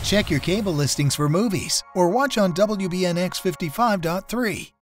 Check your cable listings for movies or watch on WBNX 55.3.